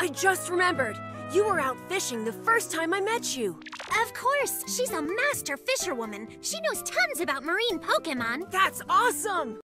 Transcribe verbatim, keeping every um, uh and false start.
I just remembered. You were out fishing the first time I met you. Of course! She's a master fisherwoman. She knows tons about marine Pokémon. That's awesome!